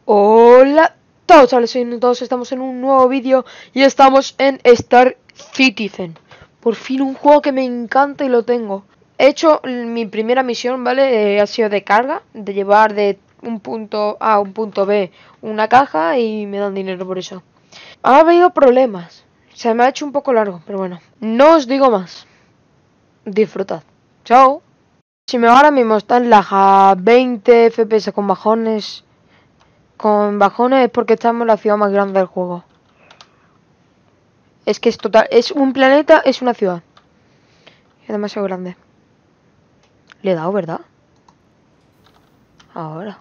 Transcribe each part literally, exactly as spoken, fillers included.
Hola, todos, chavales, todos estamos en un nuevo vídeo y estamos en Star Citizen. Por fin un juego que me encanta y lo tengo. He hecho mi primera misión, ¿vale? Eh, ha sido de carga, de llevar de un punto A a un punto B una caja y me dan dinero por eso. Ha habido problemas, se me ha hecho un poco largo, pero bueno. No os digo más. Disfrutad. Chao. Si me ahora mismo está en la a veinte F P S con bajones... Con bajones es porque estamos en la ciudad más grande del juego. Es que es total, es un planeta, es una ciudad. Es demasiado grande. Le he dado, ¿verdad? Ahora.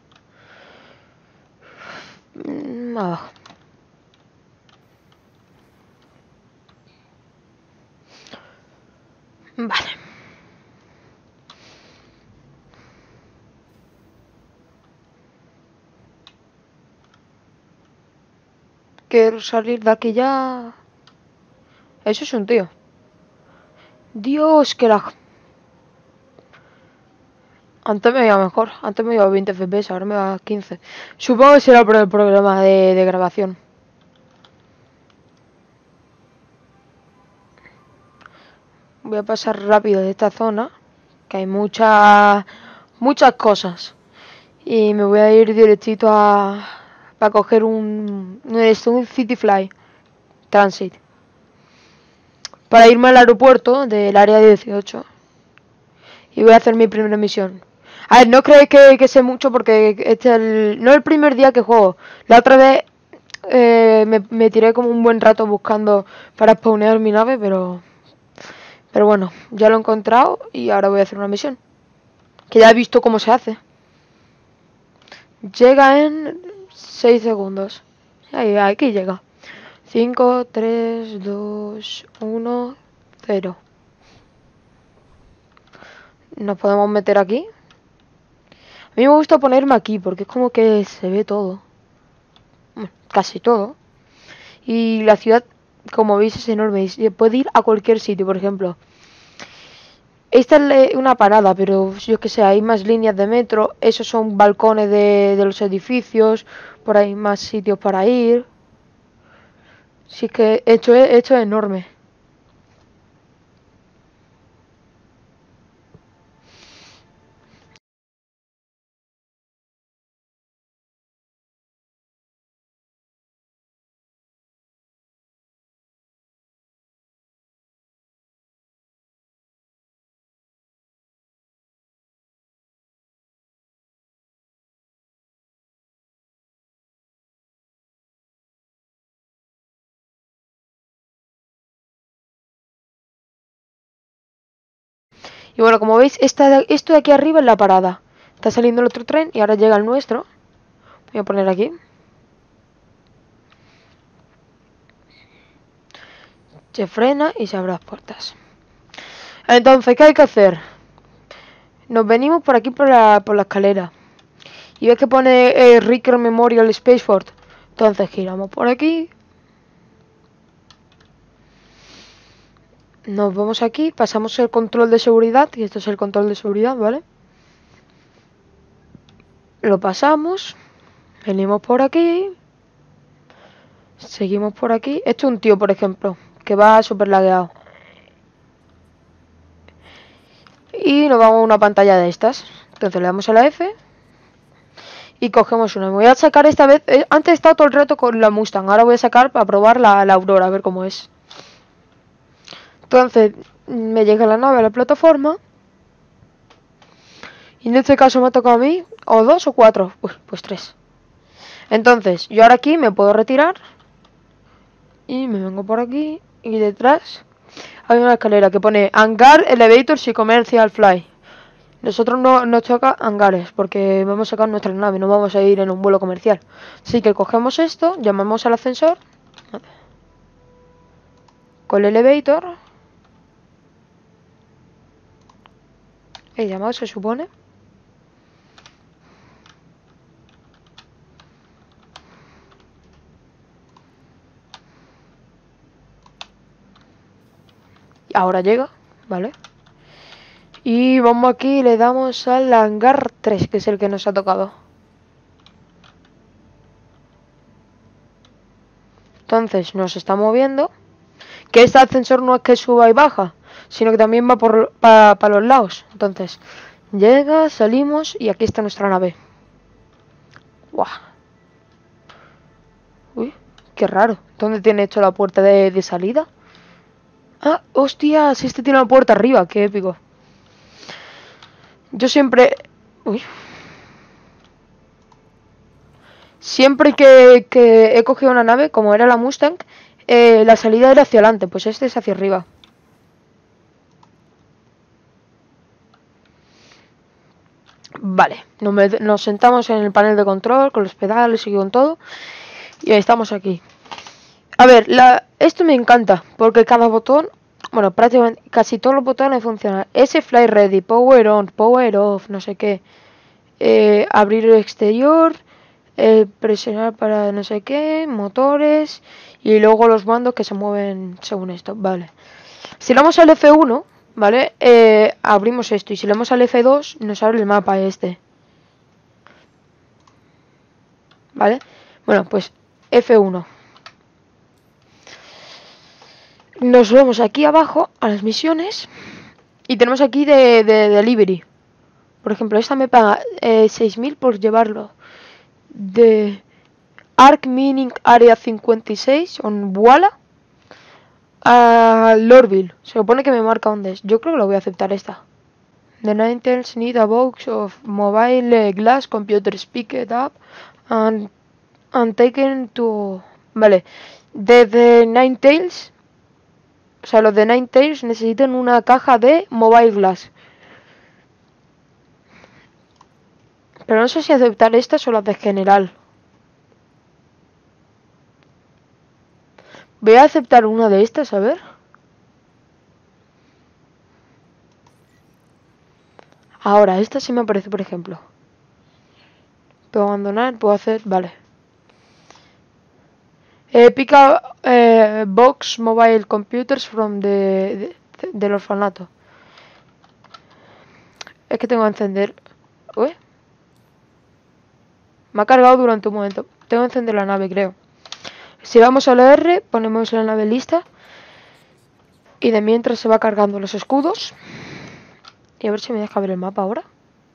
Mm, abajo. Vale. Quiero salir de aquí ya. Eso es un tío. Dios, que la... Antes me iba mejor. Antes me iba a veinte F P S, ahora me va a quince. Supongo que será por el programa de, de grabación. Voy a pasar rápido de esta zona, que hay muchas muchas cosas. Y me voy a ir directito a... para coger un... un City Fly Transit. Para irme al aeropuerto del área dieciocho. Y voy a hacer mi primera misión. A ver, no creéis que, que sé mucho porque este es el... no es el primer día que juego. La otra vez eh, me, me tiré como un buen rato buscando para spawnear mi nave, pero... Pero bueno, ya lo he encontrado y ahora voy a hacer una misión. Que ya he visto cómo se hace. Llega en seis segundos. Ahí, aquí llega. cinco, tres, dos, uno, cero. Nos podemos meter aquí. A mí me gusta ponerme aquí porque es como que se ve todo. Casi todo. Y la ciudad, como veis, es enorme. Y puede ir a cualquier sitio, por ejemplo. Esta es una parada, pero yo que sé, hay más líneas de metro. Esos son balcones de, de los edificios. Por ahí más sitios para ir. Sí que esto es, esto es enorme. Y bueno, como veis, esta, esto de aquí arriba es la parada. Está saliendo el otro tren y ahora llega el nuestro. Voy a poner aquí. Se frena y se abren las puertas. Entonces, ¿qué hay que hacer? Nos venimos por aquí por la, por la escalera. Y ves que pone eh, Riker Memorial Spaceport. Entonces giramos por aquí. Nos vamos aquí, pasamos el control de seguridad. Y esto es el control de seguridad, ¿vale? Lo pasamos. Venimos por aquí. Seguimos por aquí. Esto es un tío, por ejemplo, que va súper lagueado. Y nos vamos a una pantalla de estas. Entonces le damos a la F. Y cogemos una. Me voy a sacar esta vez. Eh, antes he estado todo el rato con la Mustang. Ahora voy a sacar para probar la, la Aurora, a ver cómo es. Entonces me llega la nave a la plataforma. Y en este caso me ha tocado a mí. O dos o cuatro. Uy, pues tres. Entonces yo ahora aquí me puedo retirar. Y me vengo por aquí. Y detrás hay una escalera que pone Hangar Elevators y Commercial Fly. Nosotros no nos toca hangares porque vamos a sacar nuestra nave, no vamos a ir en un vuelo comercial. Así que cogemos esto, llamamos al ascensor con el elevator. He llamado, se supone. Y ahora llega, ¿vale? Y vamos aquí y le damos al hangar tres, que es el que nos ha tocado. Entonces nos está moviendo. Que este ascensor no es que suba y baja, sino que también va por para pa los lados. Entonces, llega, salimos y aquí está nuestra nave. ¡Guau! Uy, qué raro. ¿Dónde tiene hecho la puerta de, de salida? Ah, hostias, este tiene una puerta arriba, qué épico. Yo siempre... Uy. Siempre que, que he cogido una nave, como era la Mustang, eh, la salida era hacia adelante, pues este es hacia arriba. Vale, nos, met- nos sentamos en el panel de control, con los pedales y con todo, y ahí estamos aquí. A ver, la, esto me encanta, porque cada botón, bueno, prácticamente casi todos los botones funcionan. Ese Fly Ready, Power On, Power Off, no sé qué. Eh, abrir el exterior, eh, presionar para no sé qué, motores, y luego los mandos que se mueven según esto, vale. Si le damos al F uno, ¿vale? Eh, abrimos esto, y si le damos al F dos, nos abre el mapa este, ¿vale? Bueno, pues F uno. Nos vamos aquí abajo a las misiones y tenemos aquí de, de, de delivery. Por ejemplo, esta me paga eh, seis mil por llevarlo de Arc Mining Area cincuenta y seis en Walla a Lorville. Se supone que me marca dónde es. Yo creo que lo voy a aceptar esta. The Ninetales need a box of mobile uh, glass computers. Pick it up and, and taken to... Vale. De The Ninetales... O sea, los de Ninetales necesitan una caja de mobile glass. Pero no sé si aceptar estas o las de general. Voy a aceptar una de estas, a ver. Ahora, esta sí me aparece, por ejemplo. Puedo abandonar, puedo hacer... Vale. Eh, pick up eh, box mobile computers from the... De, del orfanato. Es que tengo que encender... Uy. Me ha cargado durante un momento. Tengo que encender la nave, creo. Si vamos a la R, ponemos la nave lista. Y de mientras se va cargando los escudos. Y a ver si me deja ver el mapa ahora.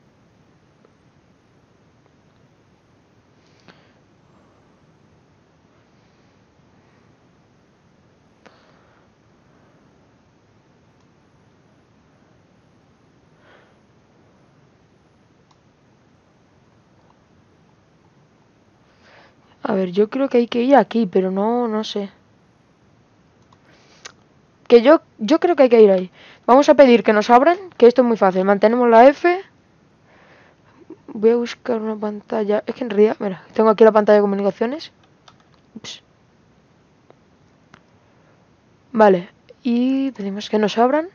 A ver, yo creo que hay que ir aquí, pero no, no sé. Que yo, yo creo que hay que ir ahí. Vamos a pedir que nos abran, que esto es muy fácil. Mantenemos la F. Voy a buscar una pantalla. Es que en realidad, mira, tengo aquí la pantalla de comunicaciones. Ups. Vale. Y pedimos que nos abran.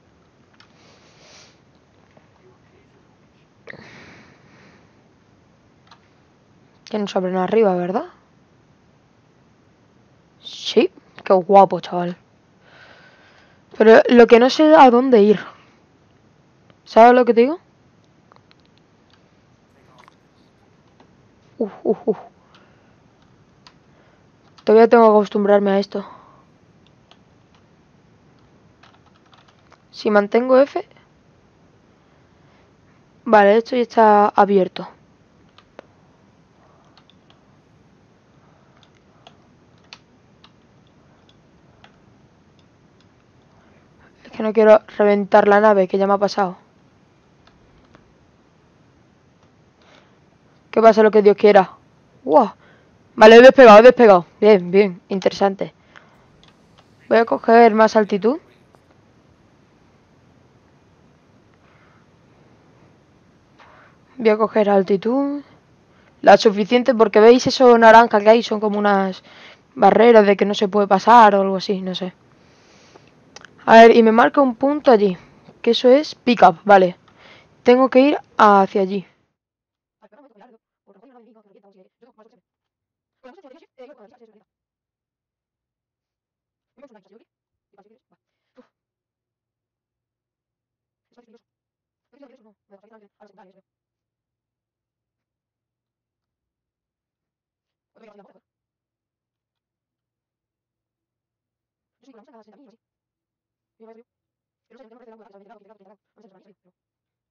Que nos abren arriba, ¿verdad? Sí. Qué guapo, chaval. Pero lo que no sé es a dónde ir. ¿Sabes lo que te digo? Uf, uf, uf. Todavía tengo que acostumbrarme a esto. Si mantengo F... Vale, esto ya está abierto. Es que no quiero reventar la nave, que ya me ha pasado. Que pase lo que Dios quiera. ¡Wow! Vale, he despegado, he despegado. Bien, bien, interesante. Voy a coger más altitud. Voy a coger altitud. La suficiente porque veis eso naranja que hay. Son como unas barreras de que no se puede pasar o algo así, no sé. A ver, y me marca un punto allí. Que eso es pick up, vale. Tengo que ir hacia allí. sí, pero vamos a sesenta mil, así. Y me parece bien. Pero no sé, no me parece algo, o sea, me tendrá que tendrá, no sé, se me ha salido, pero...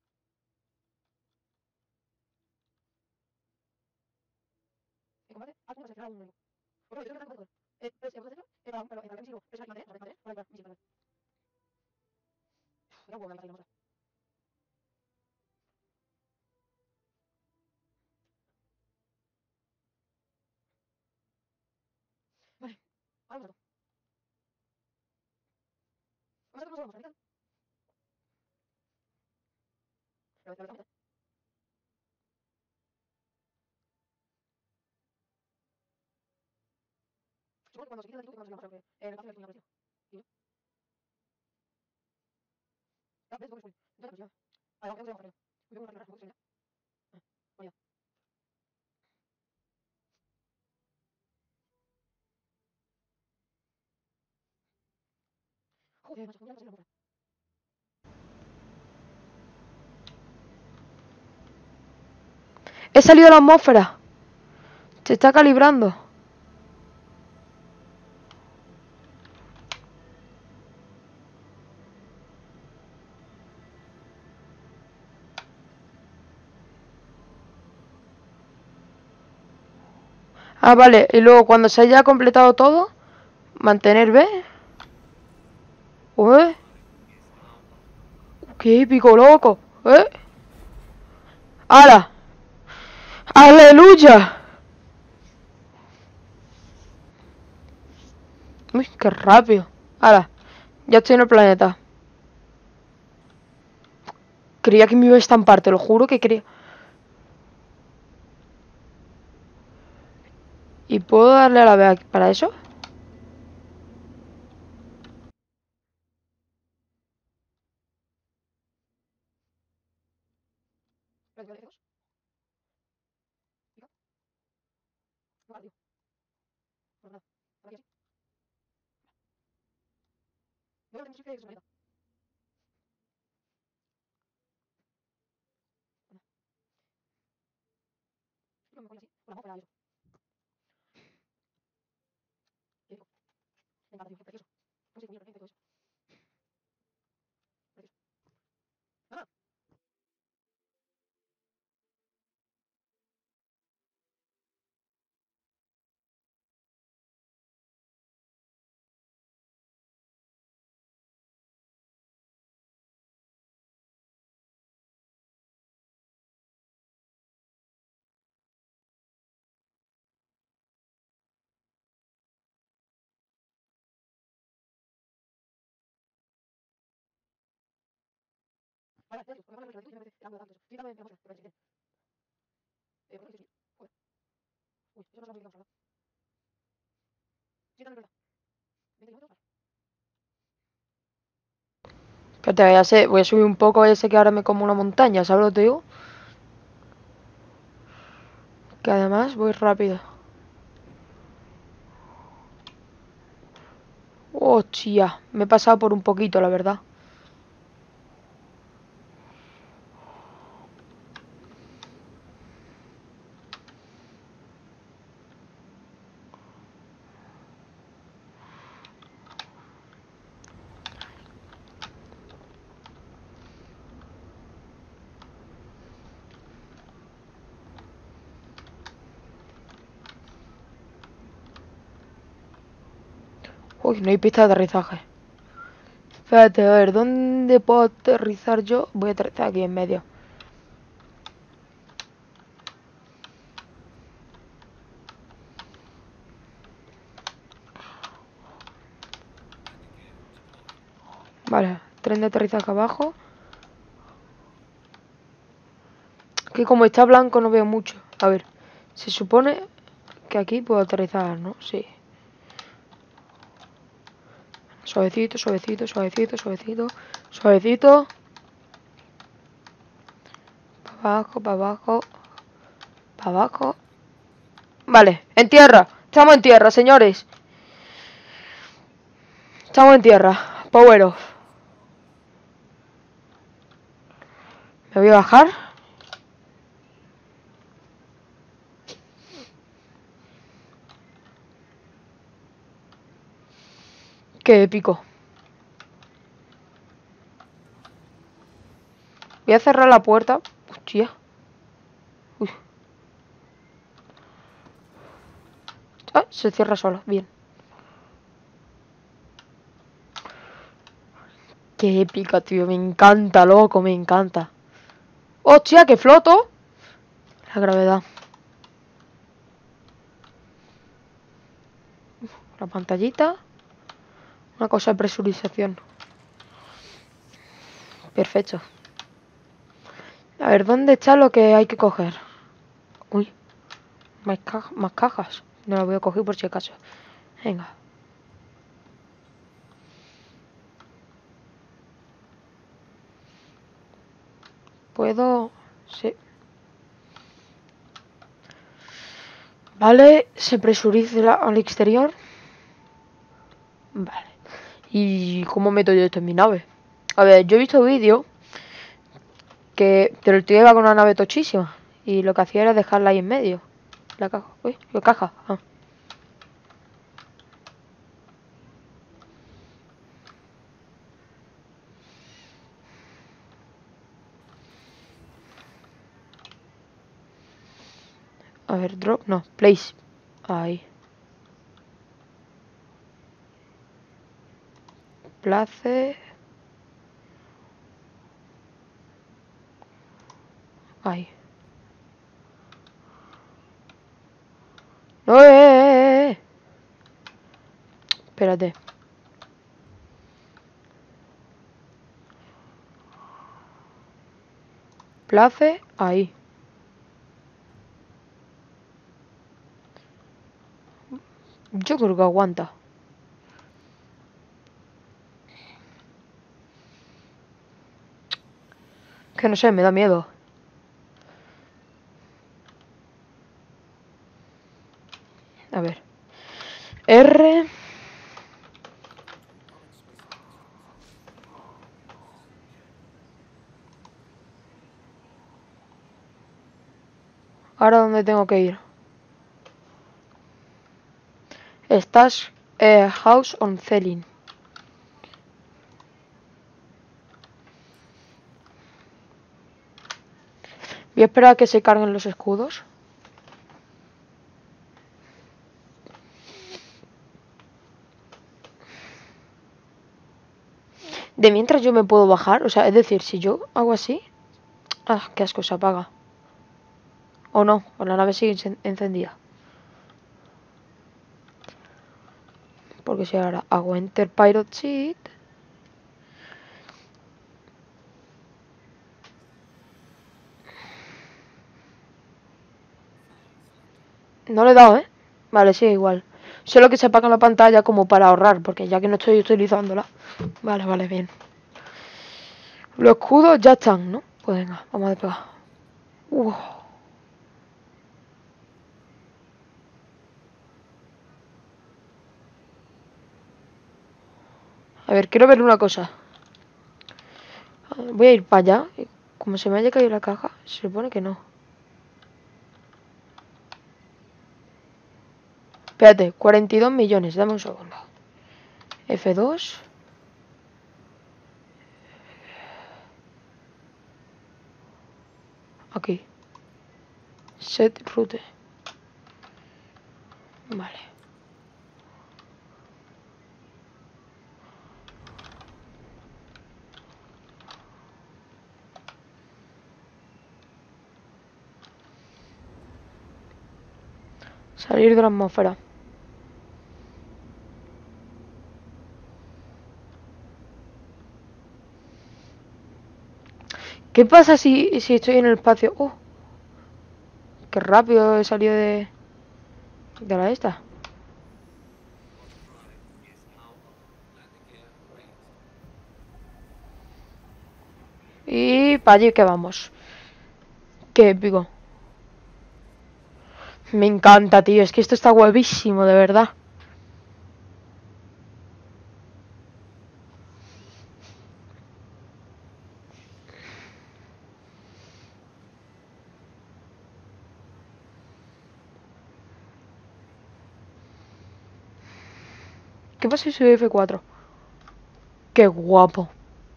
En combate, haz una seleccionar un enemigo. Porque yo creo que tengo que hacer. Eh, pues, eh, puedo hacerlo, eh, para, para, para, para, misivo, es mantener, mantener, vale, vale, misivo, vale. No puedo, me ha salido, no sé. Vale, ahora vamos a esto. Vamos a esto, vamos a ver, pero, pero, pero, supongo que cuando se quita el tributo, cuando se lo vamos a ver, eh, el espacio del puñado, tío. Y yo, ya, ves, tengo que subir. Entonces, pues ya. Vale, vamos, vamos a ver. Me tengo que arreglar, me tengo que subir ya. Ah, bueno, ya. Joder, macho, ya no sé la mujer. He salido de la atmósfera. Se está calibrando. Ah, vale. Y luego cuando se haya completado todo, mantener B. ¿Eh? ¡Qué épico, loco! ¿Eh? ¡Hala! ¡Aleluya! Uy, qué rápido. ¡Hala! Ya estoy en el planeta. Creía que me iba a estampar, te lo juro que creía. ¿Y puedo darle a la B para eso? Espérate, ya sé, voy a subir un poco, ya sé que ahora me como una montaña, ¿sabes lo que te digo? Que además voy rápido. Hostia, me he pasado por un poquito, la verdad. Uy, no hay pista de aterrizaje. Espérate, a ver, ¿dónde puedo aterrizar yo? Voy a aterrizar aquí en medio. Vale, tren de aterrizaje abajo. Que como está blanco no veo mucho. A ver, se supone que aquí puedo aterrizar, ¿no? Sí. Suavecito, suavecito, suavecito, suavecito. Suavecito. Para abajo, para abajo. Para abajo. Vale, en tierra. Estamos en tierra, señores. Estamos en tierra. Power off. Me voy a bajar. Qué épico. Voy a cerrar la puerta. Hostia. Uy. Ah, se cierra sola. Bien. Qué épica, tío. Me encanta, loco. Me encanta. Hostia, que floto. La gravedad. La pantallita. Una cosa de presurización. Perfecto. A ver, ¿dónde está lo que hay que coger? Uy. Más, ca más cajas. No las voy a coger por si acaso. Venga. Puedo... Sí. Vale. Se presuriza al exterior. Vale. ¿Y cómo meto yo esto en mi nave? A ver, yo he visto vídeos que te lo lleva con una nave tochísima. Y lo que hacía era dejarla ahí en medio. La caja. Uy, la caja. Ah. A ver, drop. No, place. Ahí. Place. Ahí. ¡No! ¡Eh, eh, eh! Espérate. Place. Ahí. Yo creo que aguanta. Que no sé, me da miedo. A ver. R. Ahora, ¿dónde tengo que ir? Estás eh, House on Ceiling. Voy a esperar a que se carguen los escudos. De mientras yo me puedo bajar. O sea, es decir, si yo hago así... Ah, qué asco, se apaga. O no, o la nave sigue encendida. Porque si ahora hago Enter Pirate Sheet... No le he dado, ¿eh? Vale, sí, igual. Solo que se apaga la pantalla como para ahorrar, porque ya que no estoy utilizándola. Vale, vale, bien. Los escudos ya están, ¿no? Pues venga, vamos a despegar. Uf. A ver, quiero ver una cosa. Voy a ir para allá. Como se me haya caído la caja, se supone que no. Espérate, cuarenta y dos millones, dame un segundo. F dos. Aquí. Set route. Vale. Salir de la atmósfera. ¿Qué pasa si, si estoy en el espacio? ¡Oh! Qué rápido he salido de... De la esta. Y para allí que vamos. Qué épico. Me encanta, tío. Es que esto está guapísimo, de verdad. ¿Qué pasa si soy F cuatro? Qué guapo.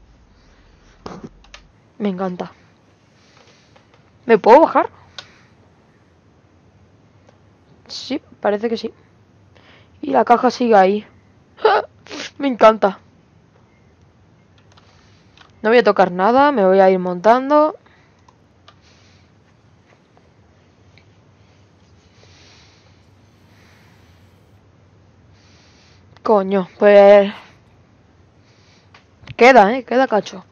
Me encanta. ¿Me puedo bajar? Sí, parece que sí. Y la caja sigue ahí. Me encanta. No voy a tocar nada, me voy a ir montando. Coño, pues... Queda, eh, queda cacho.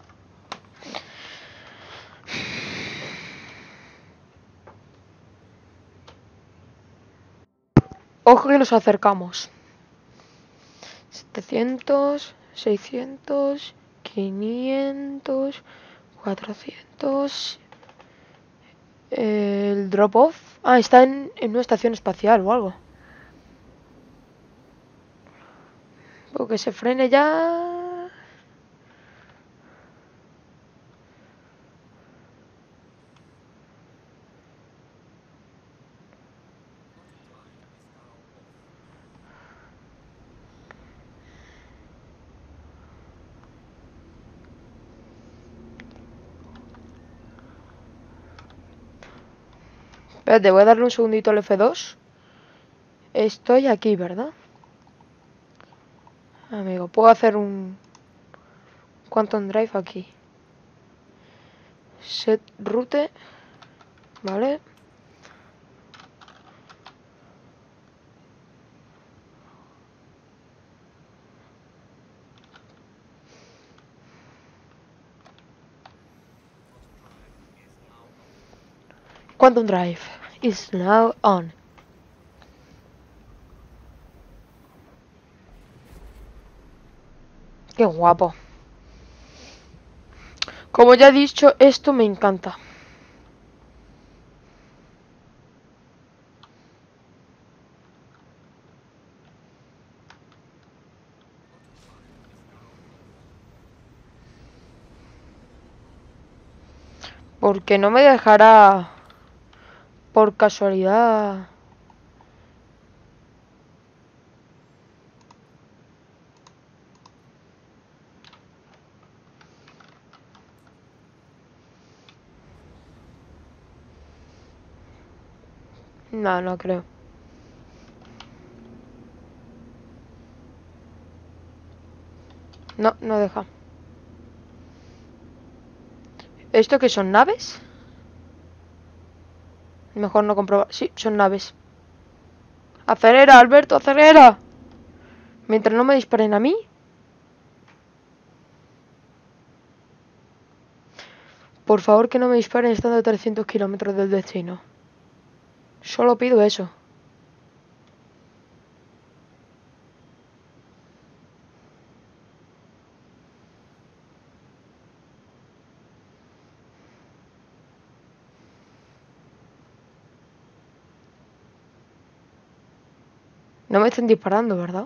Ojo que nos acercamos. setecientos, seiscientos, quinientos, cuatrocientos... El drop-off... Ah, está en, en una estación espacial o algo. Porque se frene ya... Espérate, voy a darle un segundito al F dos. Estoy aquí, ¿verdad? Amigo, puedo hacer un Quantum Drive aquí. Set route. Vale. Quantum Drive is now on. Qué guapo. Como ya he dicho, esto me encanta. Porque no me dejará por casualidad. No, no creo. No, no deja. ¿Esto qué son naves? Mejor no comprobar. Sí, son naves. Acelera, Alberto, acelera. Mientras no me disparen a mí. Por favor, que no me disparen estando a trescientos kilómetros del destino. Solo pido eso. No me estén disparando, ¿verdad?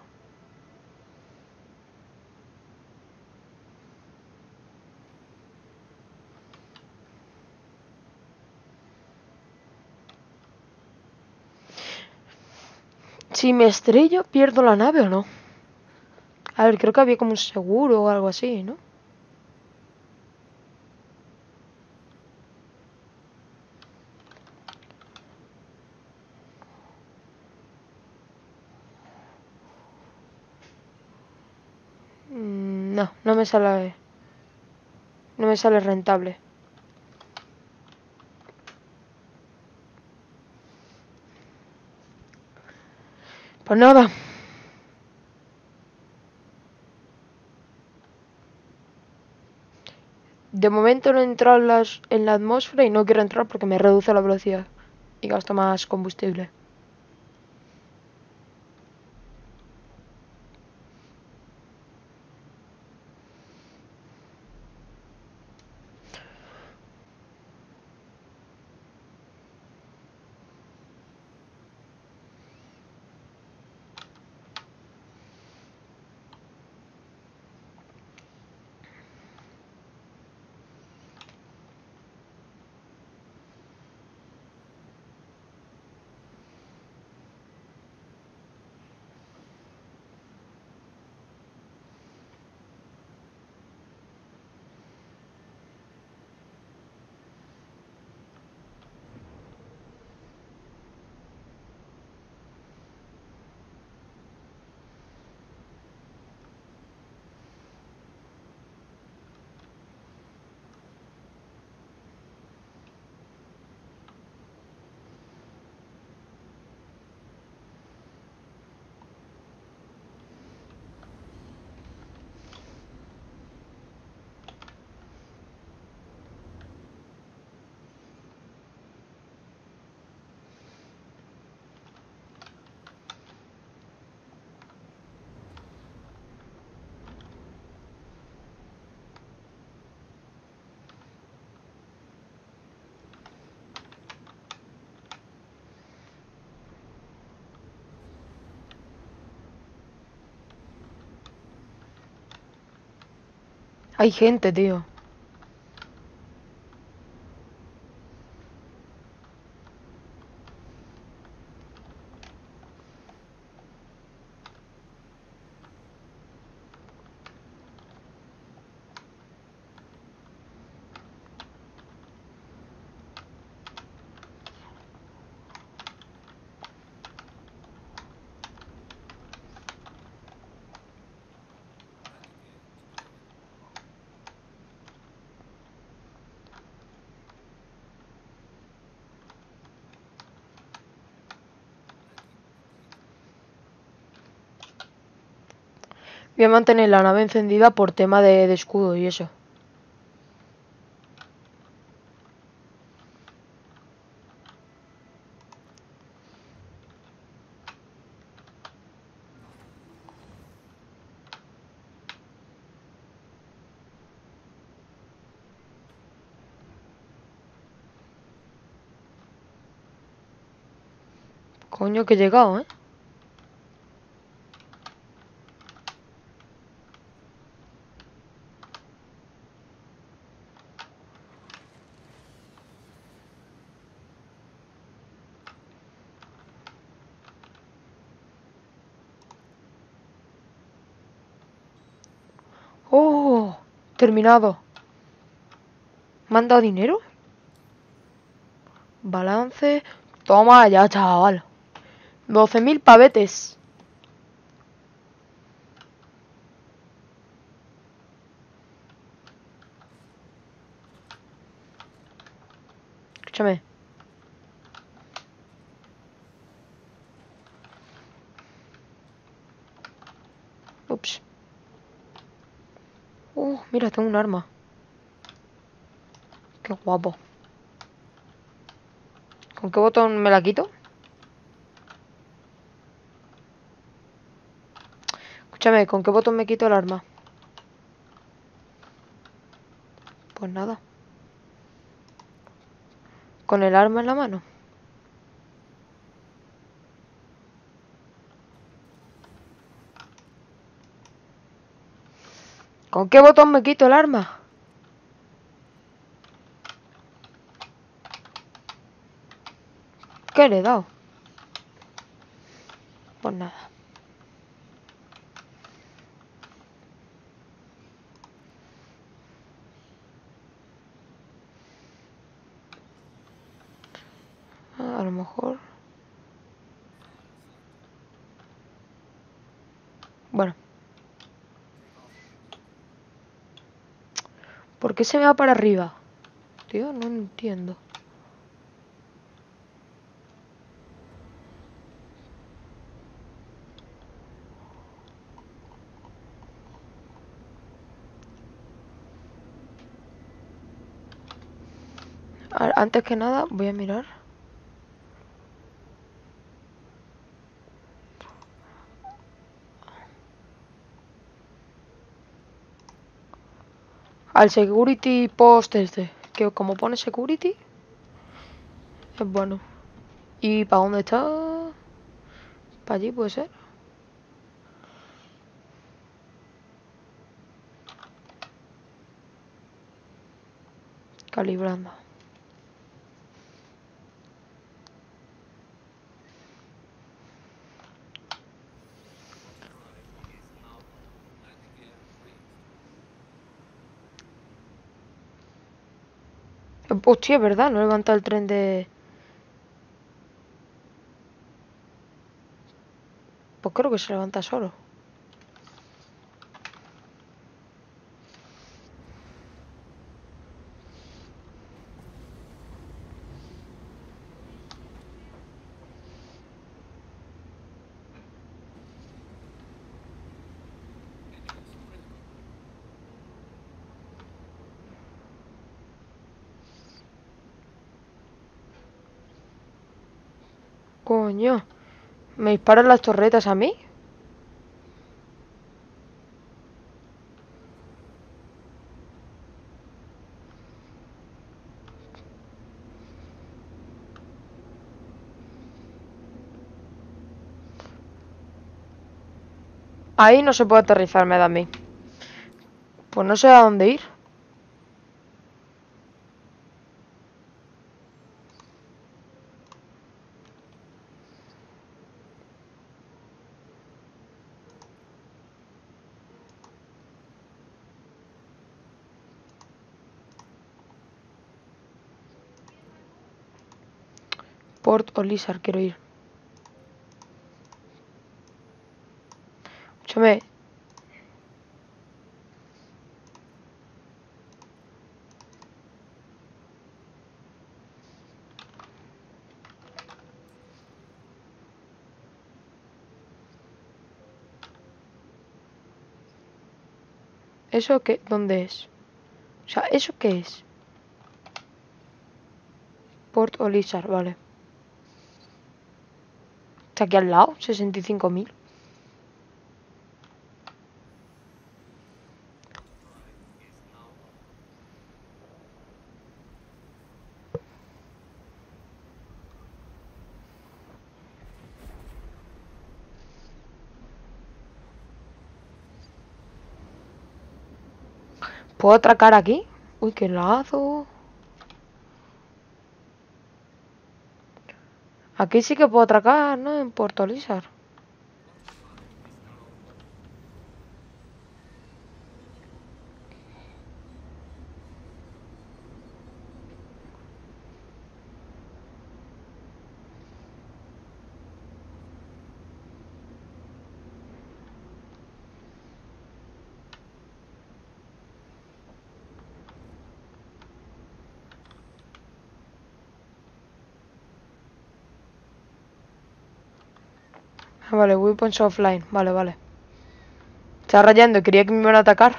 Si me estrello, ¿pierdo la nave o no? A ver, creo que había como un seguro o algo así, ¿no? Mm, no, no me sale... No me sale rentable. Pues nada. De momento no he entrado en, las, en la atmósfera y no quiero entrar porque me reduce la velocidad y gasto más combustible. Hay gente, tío. Voy a mantener la nave encendida por tema de, de escudo y eso. Coño, que he llegado, ¿eh? ¡Oh! Terminado. ¿Me han dado dinero? Balance. Toma ya, chaval. doce mil pavetes. Escúchame. Ups. Uh, mira, tengo un arma. Qué guapo. ¿Con qué botón me la quito? Escúchame, ¿con qué botón me quito el arma? Pues nada. Con el arma en la mano. ¿Con qué botón me quito el arma? ¿Qué le he dado? Pues nada. A lo mejor... Bueno. ¿Por qué se me va para arriba? Tío, no entiendo. A- Antes que nada, voy a mirar. Al security post este. Que como pone security, es bueno. ¿Y para dónde está? ¿Para allí puede ser? Calibrando. Hostia, es verdad, no levanta el tren de... Pues creo que se levanta solo. Coño. ¿Me disparan las torretas a mí? Ahí no se puede aterrizar, me da a mí. Pues no sé a dónde ir. Port Olisar quiero ir. Escúchame. ¿Eso qué? ¿Dónde es? O sea, ¿eso qué es? Port Olisar, vale. Está aquí al lado, sesenta y cinco mil. ¿Puedo atracar aquí? Uy, qué lazo. Aquí sí que puedo atracar, ¿no? En Port Olisar. Ah, vale, weapons offline. Vale, vale. Está rayando, quería que me iban a atacar.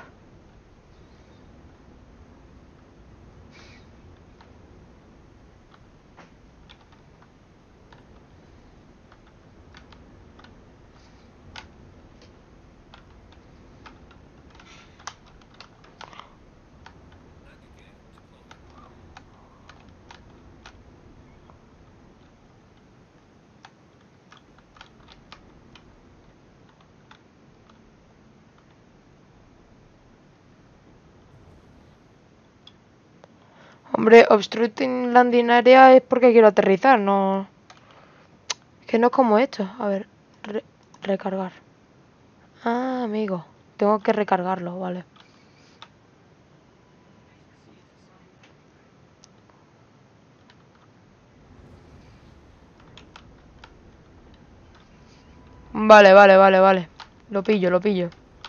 Hombre, obstructing landing area es porque quiero aterrizar, no... Que no es como esto. A ver, re recargar. Ah, amigo. Tengo que recargarlo, vale. Vale, vale, vale, vale. Lo pillo, lo pillo.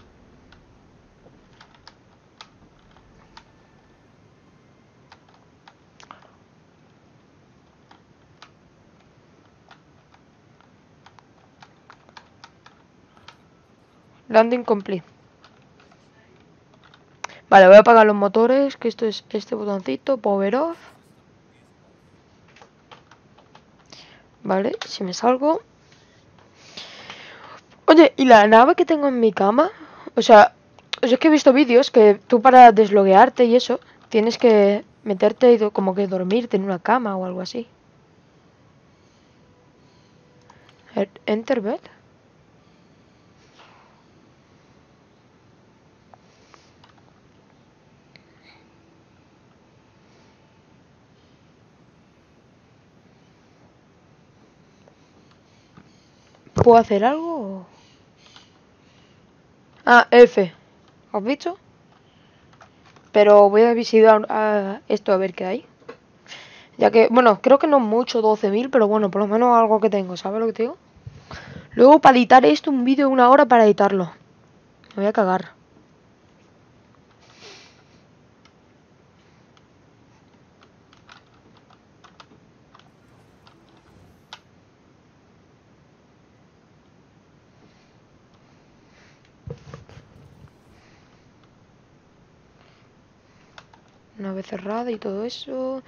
Landing complete. Vale, voy a apagar los motores, que esto es este botoncito, power off. Vale, si me salgo. Oye, ¿y la nave que tengo en mi cama? O sea, o sea, es que he visto vídeos que tú para desloguearte y eso, tienes que meterte y como que dormirte en una cama o algo así. Enter bed. ¿Puedo hacer algo? Ah, F. ¿Has visto? Pero voy a visitar a esto a ver qué hay. Ya que, bueno, creo que no mucho, doce mil, pero bueno, por lo menos algo que tengo, ¿sabes lo que te digo? Luego para editar esto, un vídeo de una hora para editarlo. Me voy a cagar. Una vez cerrada y todo eso.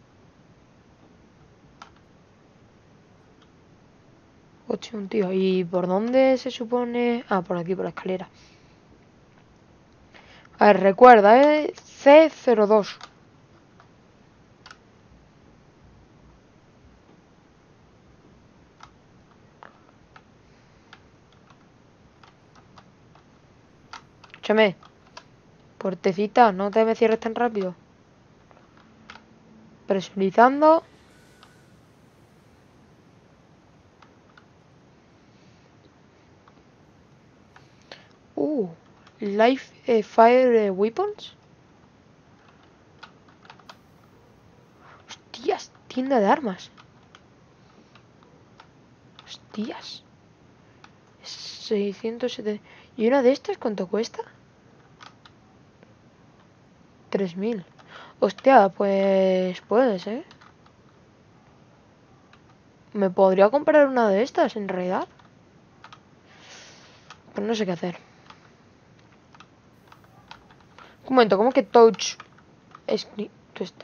Hostia, un tío. ¿Y por dónde se supone? Ah, por aquí, por la escalera. A ver, recuerda, ¿eh? C cero dos. Escúchame. Puertecita, no te me cierres tan rápido. Presurizando. Uh, Live eh, Fire eh, Weapons. Hostias, tienda de armas. Hostias. seiscientos setenta. ¿Y una de estas cuánto cuesta? tres mil. Hostia, pues puedes, ¿eh? ¿Me podría comprar una de estas en realidad? Pues no sé qué hacer. Un momento, ¿cómo que touch? Es... ¿Tú estás?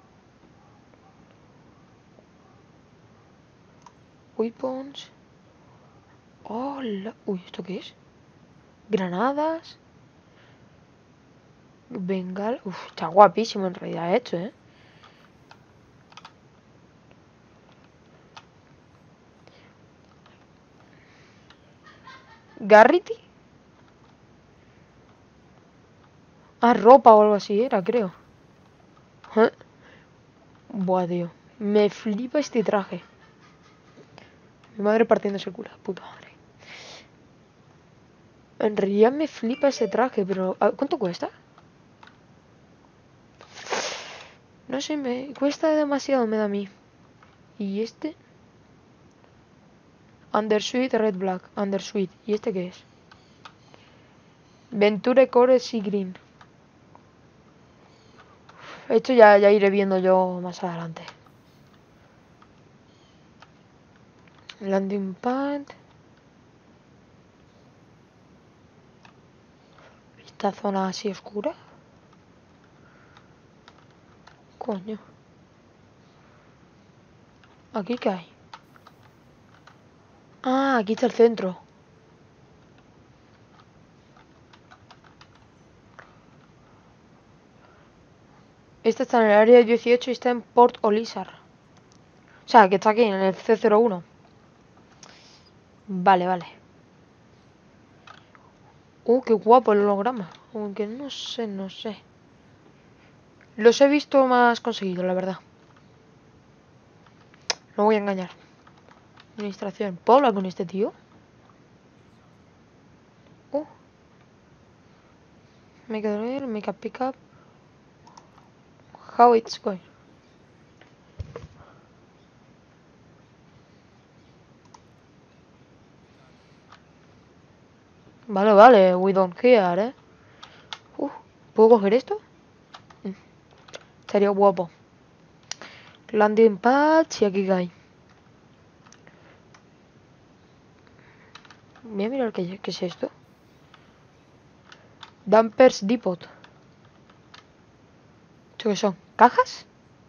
Weapons. Hola. Uy, ¿esto qué es? Granadas. Bengal. Uf, está guapísimo en realidad esto, ¿eh? Garrity. Ah, ropa o algo así era, creo. ¿Eh? Buah, tío. Me flipa este traje. Mi madre partiéndose el culo, puta madre. En realidad me flipa ese traje, pero... ¿cuánto cuesta? No sé, me cuesta demasiado, me da a mí. ¿Y este? Undersuit Red Black. Undersuit. ¿Y este qué es? Venture Core Sea Green. Esto ya, ya iré viendo yo más adelante. Landing pad. Esta zona así oscura. Coño. ¿Aquí qué hay? Ah, aquí está el centro. Esta está en el área dieciocho y está en Port Olisar. O sea, que está aquí, en el C cero uno. Vale, vale. Uh, qué guapo el holograma. Aunque no sé, no sé. Los he visto más conseguidos, la verdad. No voy a engañar. Administración. ¿Puedo hablar con este tío? Uh. Make a drill, make a pickup. How it's going. Vale, vale, we don't care, eh. Uh, ¿puedo coger esto? Mm, estaría guapo. Landing pad y aquí cae. Voy a mirar qué, qué es esto. Dampers Depot. ¿Esto qué son? ¿Cajas?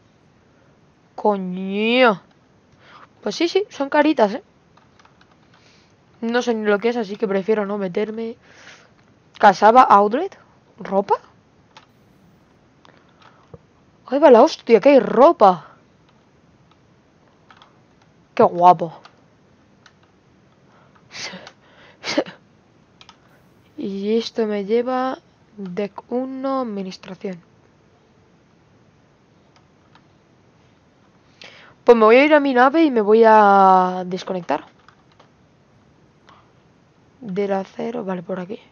Coño. Pues sí, sí, son caritas, eh. No sé ni lo que es, así que prefiero no meterme. Casaba Outlet. ¿Ropa? ¡Ay, va la hostia! ¡Que hay ropa! ¡Qué guapo! Y esto me lleva... Deck uno, administración. Pues me voy a ir a mi nave y me voy a desconectar. Del acero, vale, por aquí.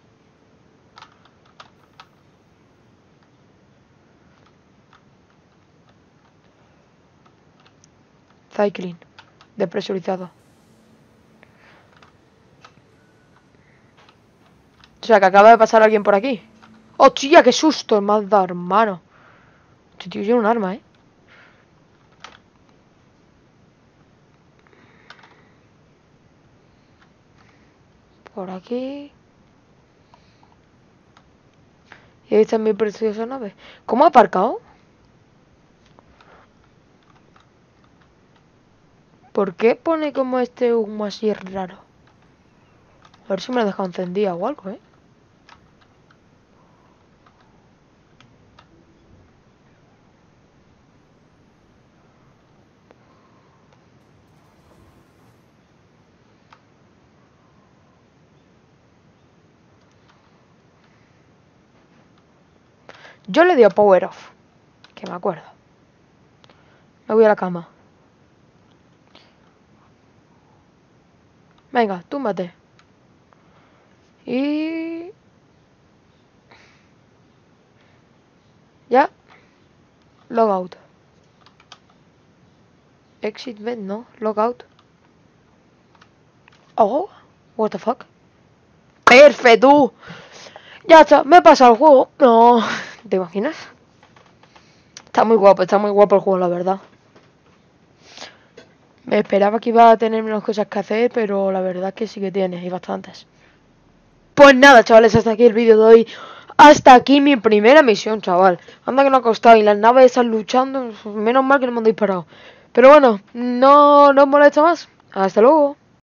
Cycling. Depresurizado. O sea, que acaba de pasar alguien por aquí. ¡Hostia, qué susto! Me has dado, hermano. Este tío tiene un arma, ¿eh? Por aquí. Y ahí está mi preciosa nave. ¿Cómo ha aparcado? ¿Por qué pone como este humo así raro? A ver si me lo he dejado encendida o algo, ¿eh? Yo le di a Power Off. Que me acuerdo. Me voy a la cama. Venga, túmbate. Y... ya. Logout. Exit vent, no. Logout. Oh, what the fuck. Perfecto. Ya está, me he pasado el juego. No, ¿te imaginas? Está muy guapo, está muy guapo el juego, la verdad. Me esperaba que iba a tener menos cosas que hacer, pero la verdad es que sí que tiene, y bastantes. Pues nada, chavales, hasta aquí el vídeo de hoy. Hasta aquí mi primera misión, chaval. Anda que no ha costado, y las naves están luchando. Menos mal que no me han disparado. Pero bueno, no, no os molesto más. Hasta luego.